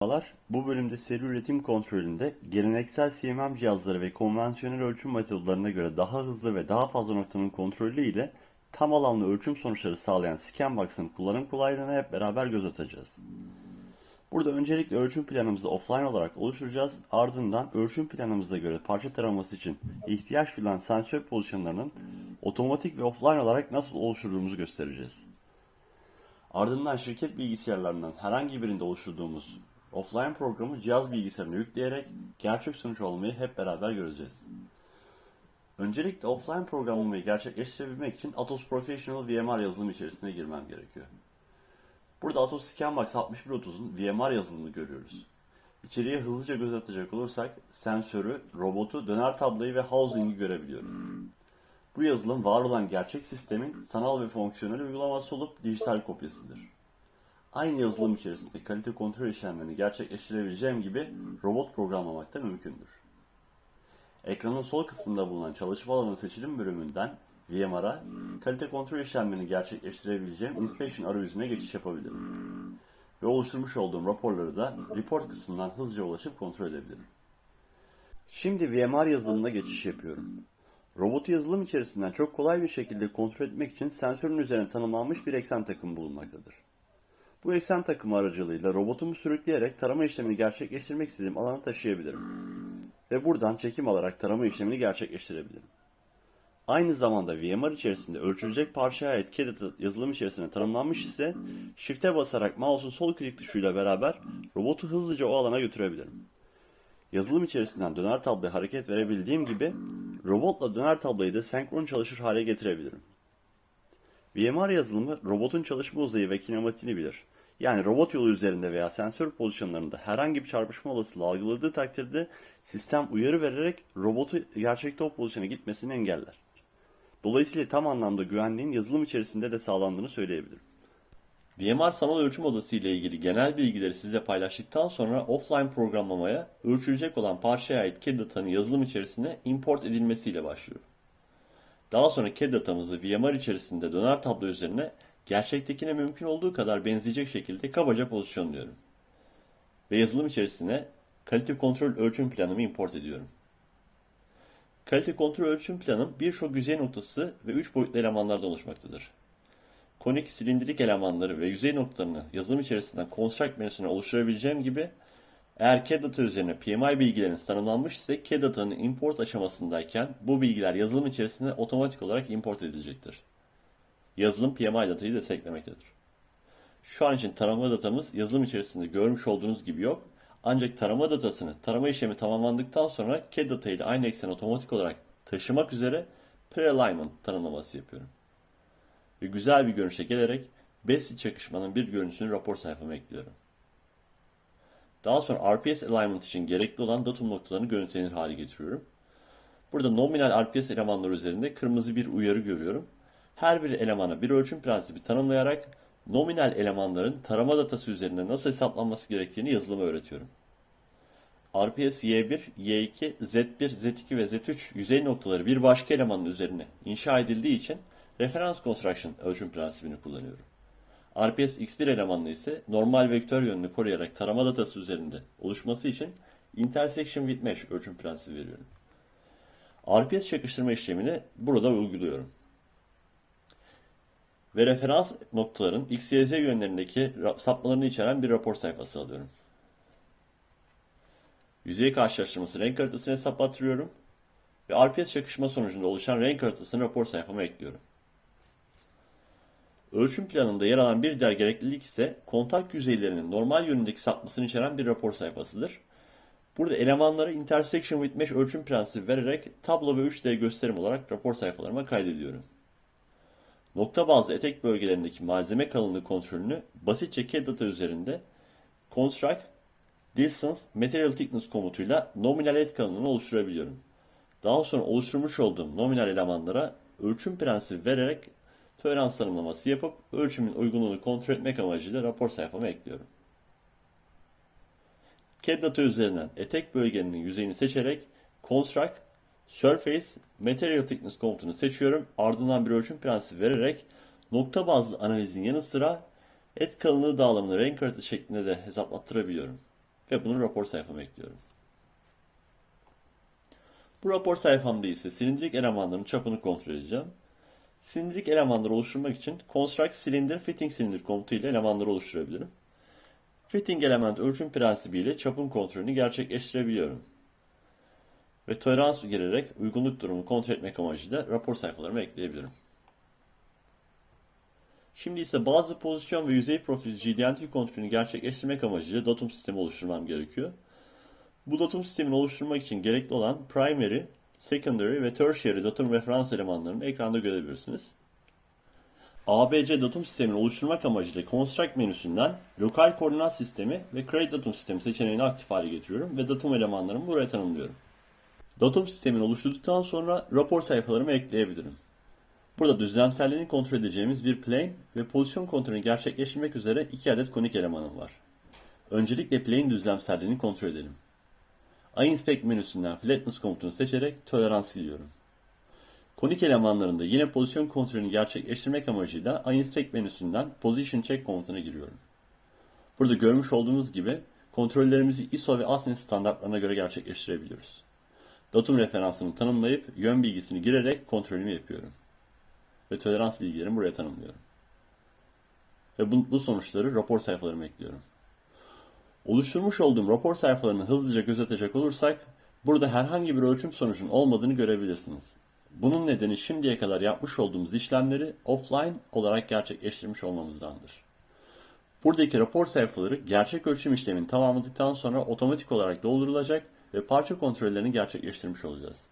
Merhabalar. Bu bölümde seri üretim kontrolünde geleneksel CMM cihazları ve konvansiyonel ölçüm metodlarına göre daha hızlı ve daha fazla noktanın kontrolü ile tam alanlı ölçüm sonuçları sağlayan Scanbox'ın kullanım kolaylığına hep beraber göz atacağız. Burada öncelikle ölçüm planımızı offline olarak oluşturacağız. Ardından ölçüm planımıza göre parça taraması için ihtiyaç duyulan sensör pozisyonlarının otomatik ve offline olarak nasıl oluşturduğumuzu göstereceğiz. Ardından şirket bilgisayarlarından herhangi birinde oluşturduğumuz offline programı cihaz bilgisayarına yükleyerek gerçek sonuç almayı hep beraber göreceğiz. Öncelikle offline programlamayı gerçekleştirebilmek için Atos Professional VMR yazılımı içerisine girmem gerekiyor. Burada Atos Scanbox 6130'un VMR yazılımını görüyoruz. İçeriye hızlıca göz atacak olursak sensörü, robotu, döner tabloyu ve housing'i görebiliyoruz. Bu yazılım var olan gerçek sistemin sanal ve fonksiyonel uygulaması olup dijital kopyasıdır. Aynı yazılım içerisinde kalite kontrol işlemlerini gerçekleştirebileceğim gibi robot programlamak da mümkündür. Ekranın sol kısmında bulunan çalışma alanı seçilim bölümünden VMR'a kalite kontrol işlemlerini gerçekleştirebileceğim Inspection arayüzüne geçiş yapabilirim. Ve oluşturmuş olduğum raporları da Report kısmından hızlıca ulaşıp kontrol edebilirim. Şimdi VMR yazılımına geçiş yapıyorum. Robotu yazılım içerisinden çok kolay bir şekilde kontrol etmek için sensörün üzerine tanımlanmış bir eksen takımı bulunmaktadır. Bu eksen takımı aracılığıyla robotumu sürükleyerek tarama işlemini gerçekleştirmek istediğim alana taşıyabilirim. Ve buradan çekim alarak tarama işlemini gerçekleştirebilirim. Aynı zamanda VMR içerisinde ölçülecek parçaya ait CAD yazılım içerisinde tanımlanmış ise Shift'e basarak mouse'un sol klik tuşuyla beraber robotu hızlıca o alana götürebilirim. Yazılım içerisinden döner tabloya hareket verebildiğim gibi robotla döner tabloyu da senkron çalışır hale getirebilirim. VMR yazılımı robotun çalışma uzayı ve kinematiğini bilir. Yani robot yolu üzerinde veya sensör pozisyonlarında herhangi bir çarpışma olasılığı algıladığı takdirde sistem uyarı vererek robotu gerçekte o pozisyona gitmesini engeller. Dolayısıyla tam anlamda güvenliğin yazılım içerisinde de sağlandığını söyleyebilirim. VMR sanal ölçüm odası ile ilgili genel bilgileri size paylaştıktan sonra offline programlamaya ölçülecek olan parçaya ait CAD datanın yazılım içerisine import edilmesiyle başlıyor. Daha sonra CAD datamızı VMR içerisinde döner tablo üzerine gerçektekine mümkün olduğu kadar benzeyecek şekilde kabaca pozisyonluyorum. Ve yazılım içerisine kalite kontrol ölçüm planımı import ediyorum. Kalite kontrol ölçüm planım birçok yüzey noktası ve 3 boyutlu elemanlardan oluşmaktadır. Konik, silindirik elemanları ve yüzey noktalarını yazılım içerisinden Construct menüsüne oluşturabileceğim gibi eğer CAD data üzerine PMI bilgileriniz tanımlanmış ise CAD datanın import aşamasındayken bu bilgiler yazılım içerisine otomatik olarak import edilecektir. Yazılım PMI datayı desteklemektedir. Şu an için tarama datamız yazılım içerisinde görmüş olduğunuz gibi yok. Ancak tarama datasını tarama işlemi tamamlandıktan sonra CAD datayı ile aynı ekseni otomatik olarak taşımak üzere pre-alignment tanımlaması yapıyorum. Ve güzel bir görünüşe gelerek basit çakışmanın bir görüntüsünü rapor sayfama ekliyorum. Daha sonra RPS alignment için gerekli olan datum noktalarını görüntülenir hale getiriyorum. Burada nominal RPS elemanları üzerinde kırmızı bir uyarı görüyorum. Her bir elemana bir ölçüm prensibi tanımlayarak nominal elemanların tarama datası üzerinde nasıl hesaplanması gerektiğini yazılıma öğretiyorum. RPS Y1, Y2, Z1, Z2 ve Z3 yüzey noktaları bir başka elemanın üzerine inşa edildiği için referans construction ölçüm prensibini kullanıyorum. RPS X1 elemanını ise normal vektör yönünü koruyarak tarama datası üzerinde oluşması için intersection with mesh ölçüm prensibi veriyorum. RPS çakıştırma işlemini burada uyguluyorum. Ve referans noktaların X, Y, Z yönlerindeki sapmalarını içeren bir rapor sayfası alıyorum. Yüzey karşılaştırması renk haritasını hesaplattırıyorum. Ve RPS çakışma sonucunda oluşan renk haritasını rapor sayfama ekliyorum. Ölçüm planında yer alan bir diğer gereklilik ise kontak yüzeylerinin normal yönündeki sapmasını içeren bir rapor sayfasıdır. Burada elemanlara intersection with mesh ölçüm prensibi vererek tablo ve 3D gösterim olarak rapor sayfalarıma kaydediyorum. Nokta bazlı etek bölgelerindeki malzeme kalınlığı kontrolünü basitçe CAD data üzerinde construct distance material thickness komutuyla nominal et kalınlığını oluşturabiliyorum. Daha sonra oluşturmuş olduğum nominal elemanlara ölçüm prensibi vererek tolerans tanımlaması yapıp ölçümün uygunluğunu kontrol etmek amacıyla rapor sayfama ekliyorum. CAD data üzerinden etek bölgenin yüzeyini seçerek Construct, Surface, Material Thickness komutunu seçiyorum. Ardından bir ölçüm prensibi vererek nokta bazlı analizin yanı sıra et kalınlığı dağılımını renk haritası şeklinde de hesaplattırabiliyorum. ve bunu rapor sayfama ekliyorum. Bu rapor sayfamda ise silindirik elemanların çapını kontrol edeceğim. Silindirik elemanları oluşturmak için construct cylinder fitting cylinder komutu ile elemanları oluşturabilirim. Fitting element ölçüm prensibiyle çapın kontrolünü gerçekleştirebiliyorum. Ve tolerans girerek uygunluk durumunu kontrol etmek amacıyla rapor sayfalarıma ekleyebilirim. Şimdi ise bazı pozisyon ve yüzey profili GDNT kontrolünü gerçekleştirmek amacıyla datum sistemi oluşturmam gerekiyor. Bu datum sistemini oluşturmak için gerekli olan primary, secondary ve tertiary datum referans elemanlarını ekranda görebilirsiniz. ABC datum sistemini oluşturmak amacıyla Construct menüsünden Lokal Koordinat Sistemi ve Create Datum Sistemi seçeneğini aktif hale getiriyorum ve datum elemanlarımı buraya tanımlıyorum. Datum sistemini oluşturduktan sonra rapor sayfalarımı ekleyebilirim. Burada düzlemselliğini kontrol edeceğimiz bir plane ve pozisyon kontrolünü gerçekleştirmek üzere 2 adet konik elemanım var. Öncelikle plane düzlemselliğini kontrol edelim. iInspect menüsünden Flatness komutunu seçerek tolerans siliyorum. Konik elemanlarında yine pozisyon kontrolünü gerçekleştirmek amacıyla iInspect menüsünden Position Check komutuna giriyorum. Burada görmüş olduğunuz gibi kontrollerimizi ISO ve ASME standartlarına göre gerçekleştirebiliyoruz. Datum referansını tanımlayıp yön bilgisini girerek kontrolümü yapıyorum. Ve tolerans bilgilerimi buraya tanımlıyorum. Ve bu sonuçları rapor sayfalarıma ekliyorum. Oluşturmuş olduğum rapor sayfalarını hızlıca göz atacak olursak, burada herhangi bir ölçüm sonucunun olmadığını görebilirsiniz. Bunun nedeni şimdiye kadar yapmış olduğumuz işlemleri offline olarak gerçekleştirmiş olmamızdandır. Buradaki rapor sayfaları gerçek ölçüm işlemini tamamladıktan sonra otomatik olarak doldurulacak ve parça kontrollerini gerçekleştirmiş olacağız.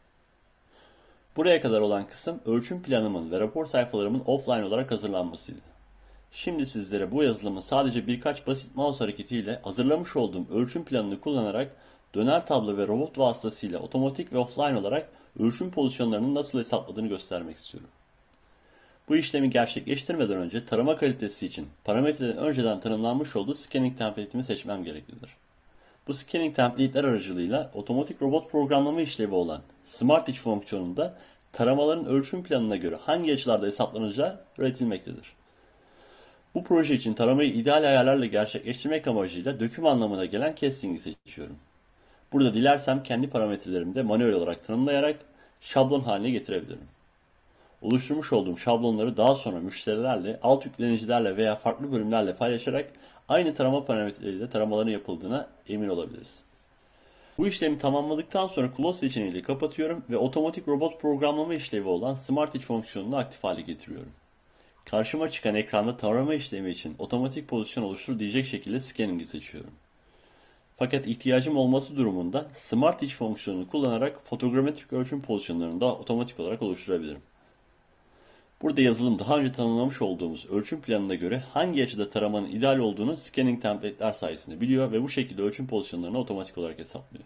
Buraya kadar olan kısım ölçüm planımın ve rapor sayfalarımın offline olarak hazırlanmasıydı. Şimdi sizlere bu yazılımı sadece birkaç basit mouse hareketiyle hazırlamış olduğum ölçüm planını kullanarak döner tablo ve robot vasıtasıyla otomatik ve offline olarak ölçüm pozisyonlarının nasıl hesapladığını göstermek istiyorum. Bu işlemi gerçekleştirmeden önce tarama kalitesi için parametrelerin önceden tanımlanmış olduğu scanning template'imi seçmem gereklidir. Bu scanning template'ler aracılığıyla otomatik robot programlama işlevi olan Smart Edge fonksiyonunda taramaların ölçüm planına göre hangi açılarda hesaplanacağı üretilmektedir. Bu proje için taramayı ideal ayarlarla gerçekleştirmek amacıyla döküm anlamına gelen casting'i seçiyorum. Burada dilersem kendi parametrelerimi de manuel olarak tanımlayarak şablon haline getirebilirim. Oluşturmuş olduğum şablonları daha sonra müşterilerle, alt yüklenicilerle veya farklı bölümlerle paylaşarak aynı tarama parametreleriyle taramaların yapıldığına emin olabiliriz. Bu işlemi tamamladıktan sonra Close seçeneğiyle kapatıyorum ve otomatik robot programlama işlevi olan Smart Edge fonksiyonunu aktif hale getiriyorum. Karşıma çıkan ekranda tarama işlemi için otomatik pozisyon oluştur diyecek şekilde Scanning'i seçiyorum. Fakat ihtiyacım olması durumunda Smart Edge fonksiyonunu kullanarak fotogrametrik ölçüm pozisyonlarını da otomatik olarak oluşturabilirim. Burada yazılım daha önce tanımlamış olduğumuz ölçüm planına göre hangi açıda taramanın ideal olduğunu scanning template'ler sayesinde biliyor ve bu şekilde ölçüm pozisyonlarını otomatik olarak hesaplıyor.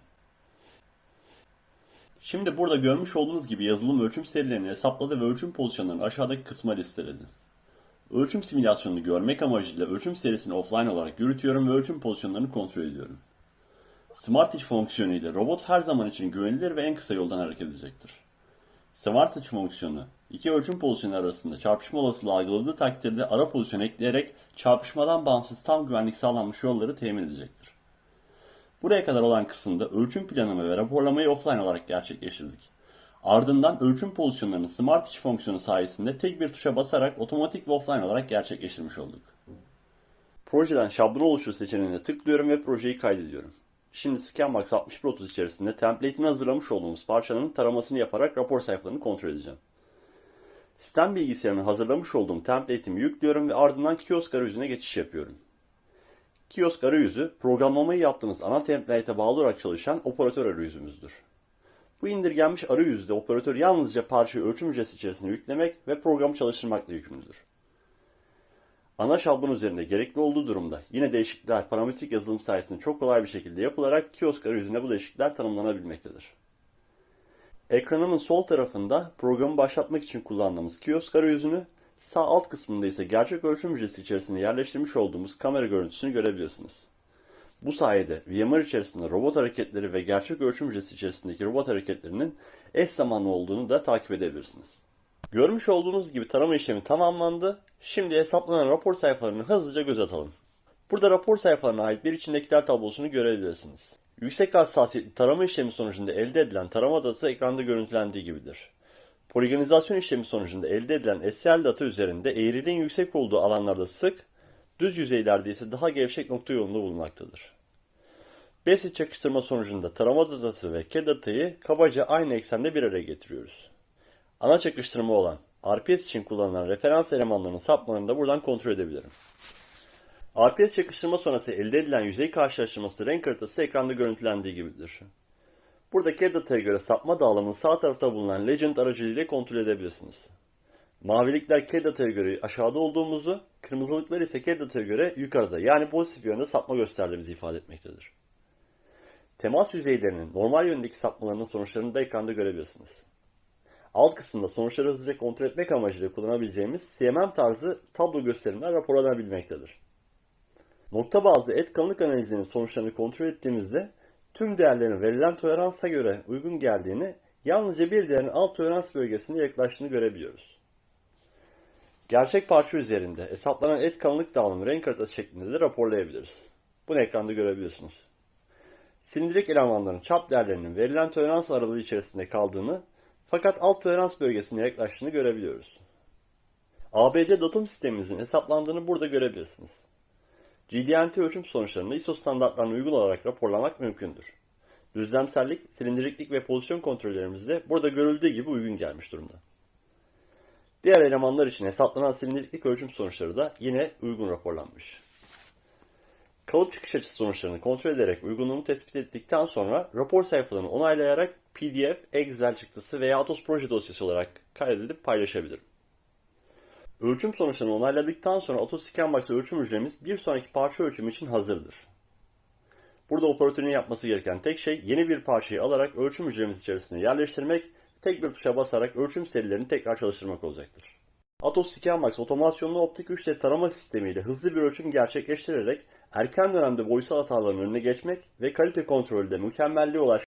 Şimdi burada görmüş olduğunuz gibi yazılım ölçüm serilerini hesapladı ve ölçüm pozisyonlarını aşağıdaki kısma listeledi. Ölçüm simülasyonunu görmek amacıyla ölçüm serisini offline olarak yürütüyorum ve ölçüm pozisyonlarını kontrol ediyorum. Smart Edge fonksiyonu ile robot her zaman için güvenilir ve en kısa yoldan hareket edecektir. Smart Edge fonksiyonu iki ölçüm pozisyonu arasında çarpışma olasılığı algıladığı takdirde ara pozisyon ekleyerek çarpışmadan bağımsız tam güvenlik sağlanmış yolları temin edecektir. Buraya kadar olan kısımda ölçüm planlama ve raporlamayı offline olarak gerçekleştirdik. Ardından ölçüm pozisyonlarını Smart Edge fonksiyonu sayesinde tek bir tuşa basarak otomatik ve offline olarak gerçekleştirmiş olduk. Projeden şablon oluştur seçeneğine tıklıyorum ve projeyi kaydediyorum. Şimdi Scanbox 6130 içerisinde template'ini hazırlamış olduğumuz parçanın taramasını yaparak rapor sayfalarını kontrol edeceğim. Sistem bilgisayarına hazırlamış olduğum template'imi yüklüyorum ve ardından kiosk arayüzüne geçiş yapıyorum. Kiosk arayüzü, programlamayı yaptığımız ana template'e bağlı olarak çalışan operatör arayüzümüzdür. Bu indirgenmiş arayüzde operatör yalnızca parçayı ölçüm hücresi içerisine yüklemek ve programı çalıştırmakla yükümlüdür. Ana şablon üzerinde gerekli olduğu durumda yine değişiklikler parametrik yazılım sayesinde çok kolay bir şekilde yapılarak kiosk arayüzüne bu değişiklikler tanımlanabilmektedir. Ekranımın sol tarafında programı başlatmak için kullandığımız kiosk arayüzünü, sağ alt kısmında ise gerçek ölçüm hücresi içerisine yerleştirmiş olduğumuz kamera görüntüsünü görebilirsiniz. Bu sayede VMware içerisinde robot hareketleri ve gerçek ölçüm hücresi içerisindeki robot hareketlerinin eş zamanlı olduğunu da takip edebilirsiniz. Görmüş olduğunuz gibi tarama işlemi tamamlandı. Şimdi hesaplanan rapor sayfalarını hızlıca göz atalım. Burada rapor sayfalarına ait bir içindekiler tablosunu görebilirsiniz. Yüksek hassasiyetli tarama işlemi sonucunda elde edilen tarama datası ekranda görüntülendiği gibidir. Poligonizasyon işlemi sonucunda elde edilen SQL data üzerinde eğriliğin yüksek olduğu alanlarda sık, düz yüzeylerde ise daha gevşek nokta yoğunluğu bulunmaktadır. Basit çakıştırma sonucunda tarama datası ve K datayı kabaca aynı eksende bir araya getiriyoruz. Ana çakıştırma olan RPS için kullanılan referans elemanlarının sapmalarını da buradan kontrol edebilirim. RPS çakıştırma sonrası elde edilen yüzey karşılaştırması renk haritası ekranda görüntülendiği gibidir. Burada K dataya göre sapma dağılımını sağ tarafta bulunan Legend aracılığıyla kontrol edebilirsiniz. Mavilikler K dataya göre aşağıda olduğumuzu, kırmızılıklar ise K dataya göre yukarıda yani pozitif yönde sapma gösterdiğimizi ifade etmektedir. Temas yüzeylerinin normal yöndeki sapmalarının sonuçlarını da ekranda görebilirsiniz. Alt kısımda sonuçları hızlıca kontrol etmek amacıyla kullanabileceğimiz CMM tarzı tablo gösterimler raporlanabilmektedir. Nokta bazlı et kalınlık analizinin sonuçlarını kontrol ettiğimizde tüm değerlerin verilen toleransa göre uygun geldiğini, yalnızca bir değerin alt tolerans bölgesine yaklaştığını görebiliyoruz. Gerçek parça üzerinde hesaplanan et kalınlık dağılımı renk haritası şeklinde de raporlayabiliriz. Bunu ekranda görebilirsiniz. Silindirik elemanların çap değerlerinin verilen tolerans aralığı içerisinde kaldığını fakat alt tolerans bölgesine yaklaştığını görebiliyoruz. ABC datum sistemimizin hesaplandığını burada görebilirsiniz. GD&T ölçüm sonuçlarını ISO standartlarına uygun olarak raporlamak mümkündür. Düzlemsellik, silindiriklik ve pozisyon kontrollerimiz de burada görüldüğü gibi uygun gelmiş durumda. Diğer elemanlar için hesaplanan silindiriklik ölçüm sonuçları da yine uygun raporlanmış. Kalıp çıkış açısı sonuçlarını kontrol ederek uygunluğunu tespit ettikten sonra rapor sayfalarını onaylayarak PDF, Excel çıktısı veya Atos proje dosyası olarak kaydedip paylaşabilirim. Ölçüm sonuçlarını onayladıktan sonra Atos Scanbox ölçüm hücremiz bir sonraki parça ölçümü için hazırdır. Burada operatörün yapması gereken tek şey yeni bir parçayı alarak ölçüm hücremiz içerisine yerleştirmek, tek bir tuşa basarak ölçüm serilerini tekrar çalıştırmak olacaktır. Atos Scanbox otomasyonlu optik 3D tarama sistemiyle hızlı bir ölçüm gerçekleştirerek erken dönemde boyusal hataların önüne geçmek ve kalite kontrolünde mükemmelliğe ulaşmak